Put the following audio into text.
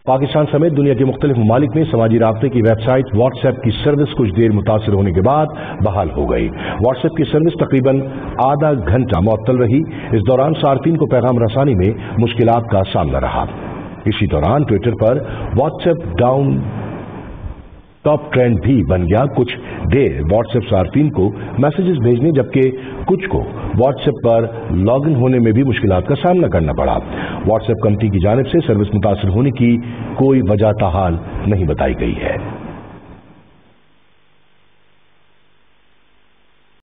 पाकिस्तान समेत दुनिया के मुख्तलिफ ममालिक में समाजी राब्ते की वेबसाइट व्हाट्सएप की सर्विस कुछ देर मुतासर होने के बाद बहाल हो गई। व्हाट्सएप की सर्विस तकरीबन आधा घंटा मुअत्तल रही। इस दौरान सार्फिन को पैगाम रसानी में मुश्किलात का सामना रहा। इसी दौरान ट्विटर पर व्हाट्सएप डाउन टॉप ट्रेंड भी बन गया। कुछ देर व्हाट्सएप सार्फिन को मैसेजेस भेजने जबकि कुछ को व्हाट्सएप पर लॉग इन होने में भी मुश्किलात का सामना करना पड़ा। व्हाट्सएप कंपनी की जानिब से सर्विस मुतासर होने की कोई वजह ताहाल नहीं बताई गई है।